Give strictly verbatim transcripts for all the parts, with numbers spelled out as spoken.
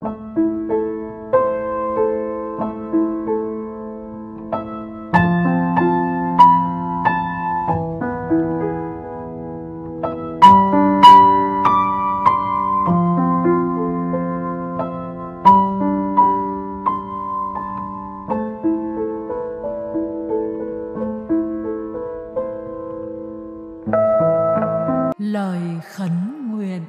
Lời khấn nguyện.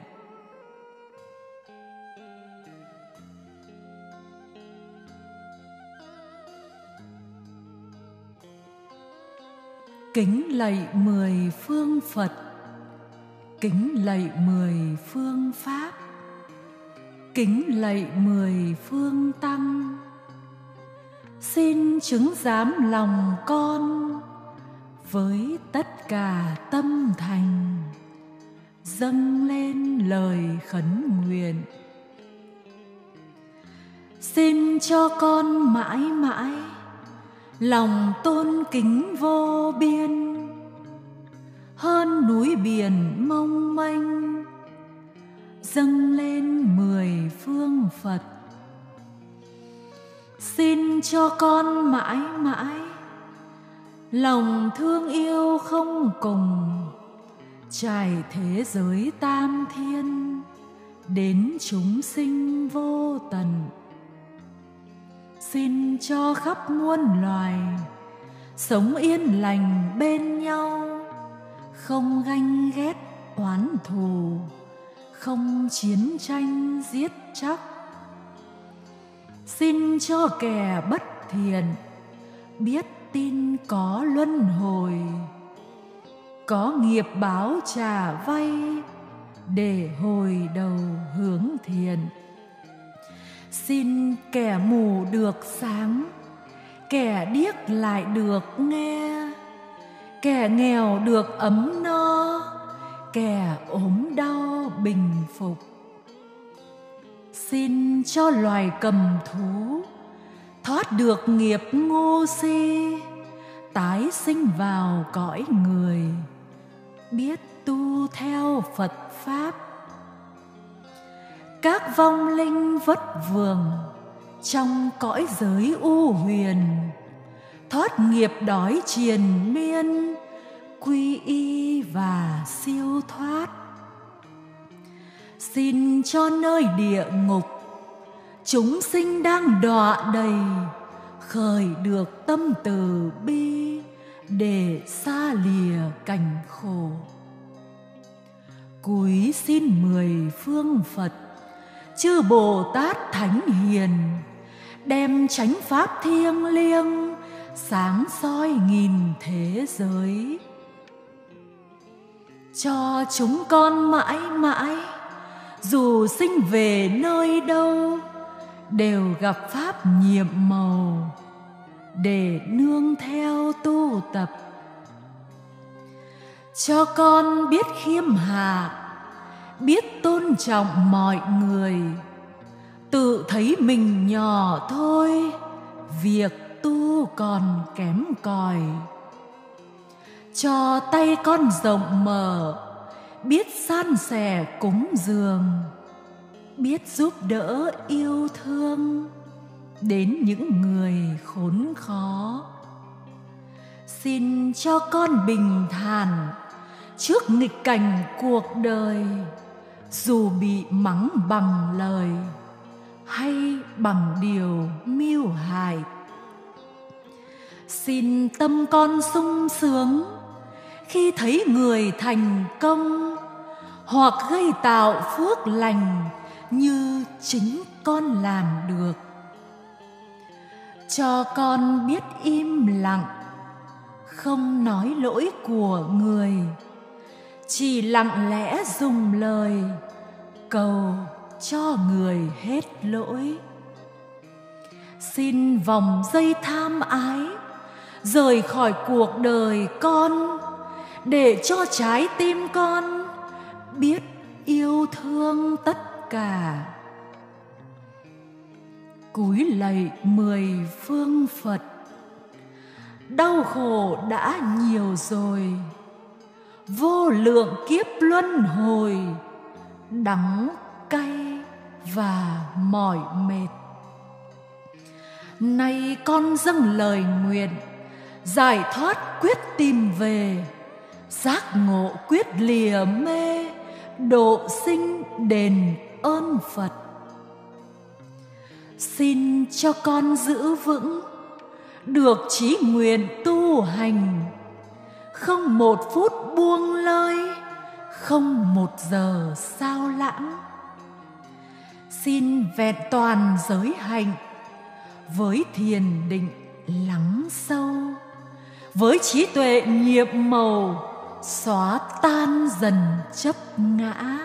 Kính lạy mười phương Phật, kính lạy mười phương Pháp, kính lạy mười phương Tăng. Xin chứng giám lòng con với tất cả tâm thành, dâng lên lời khấn nguyện. Xin cho con mãi mãi lòng tôn kính vô biên, hơn núi biển mong manh, dâng lên mười phương Phật. Xin cho con mãi mãi lòng thương yêu không cùng, trải thế giới tam thiên đến chúng sinh vô tận. Xin cho khắp muôn loài sống yên lành bên nhau, không ganh ghét oán thù, không chiến tranh giết chóc. Xin cho kẻ bất thiện biết tin có luân hồi, có nghiệp báo trả vay để hồi đầu hướng thiện. Xin kẻ mù được sáng, kẻ điếc lại được nghe, kẻ nghèo được ấm no, kẻ ốm đau bình phục. Xin cho loài cầm thú thoát được nghiệp ngu si, tái sinh vào cõi người, biết tu theo Phật Pháp. Các vong linh vất vưởng trong cõi giới u huyền, thoát nghiệp đói triền miên, quy y và siêu thoát. Xin cho nơi địa ngục chúng sinh đang đọa đầy khởi được tâm từ bi để xa lìa cảnh khổ. Cúi xin mười phương Phật, chư Bồ Tát Thánh Hiền, đem chánh pháp thiêng liêng sáng soi nghìn thế giới, cho chúng con mãi mãi dù sinh về nơi đâu đều gặp pháp nhiệm màu để nương theo tu tập. Cho con biết khiêm hạ, biết tôn trọng mọi người, tự thấy mình nhỏ thôi, việc tu còn kém cỏi. Cho tay con rộng mở, biết san sẻ cúng dường, biết giúp đỡ yêu thương đến những người khốn khó. Xin cho con bình thản trước nghịch cảnh cuộc đời, dù bị mắng bằng lời hay bằng điều mưu hại. Xin tâm con sung sướng khi thấy người thành công, hoặc gây tạo phước lành như chính con làm được. Cho con biết im lặng, không nói lỗi của người, chỉ lặng lẽ dùng lời cầu cho người hết lỗi. Xin vòng dây tham ái rời khỏi cuộc đời con, để cho trái tim con biết yêu thương tất cả. Cúi lạy mười phương Phật, đau khổ đã nhiều rồi, vô lượng kiếp luân hồi, đắng cay và mỏi mệt. Nay con dâng lời nguyện, giải thoát quyết tìm về, giác ngộ quyết lìa mê, độ sinh đền ơn Phật. Xin cho con giữ vững được chí nguyện tu hành, không một phút buông lơi, không một giờ sao lãng. Xin vẹn toàn giới hạnh với thiền định lắng sâu, với trí tuệ nhiệm màu xóa tan dần chấp ngã.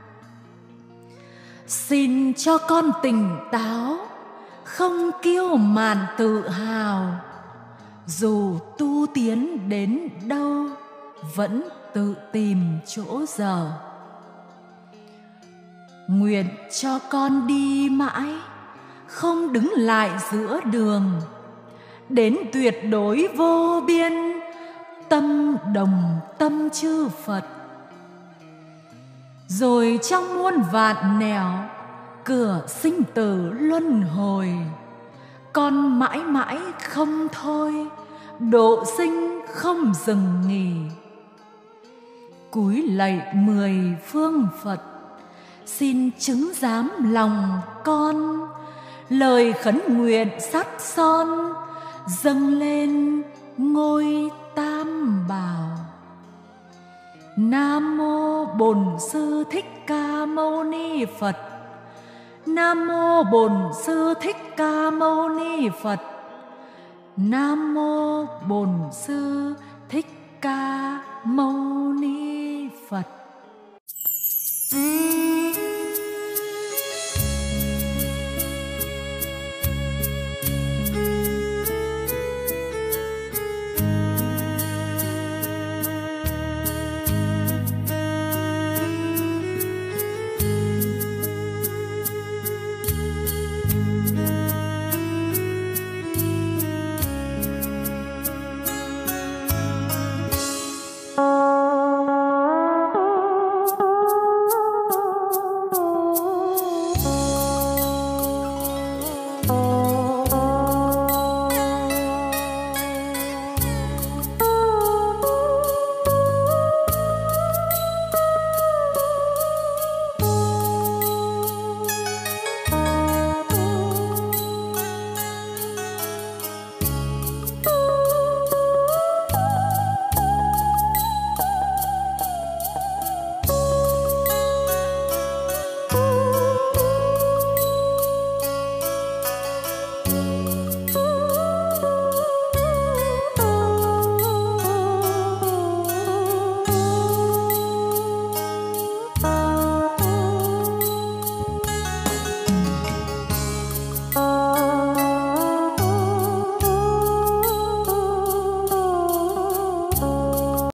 Xin cho con tỉnh táo, không kiêu mạn tự hào, dù tu tiến đến đâu vẫn tự tìm chỗ giờ. Nguyện cho con đi mãi, không đứng lại giữa đường, đến tuyệt đối vô biên, tâm đồng tâm chư Phật. Rồi trong muôn vạn nẻo, cửa sinh tử luân hồi, con mãi mãi không thôi, độ sinh không dừng nghỉ. Cúi lạy mười phương Phật, xin chứng giám lòng con, lời khấn nguyện sắt son dâng lên ngôi Tam Bảo. Nam mô Bổn Sư Thích Ca Mâu Ni Phật. Nam mô Bổn Sư Thích Ca Mâu Ni Phật. Nam mô Bổn Sư Thích Ca Mâu Ni Phật.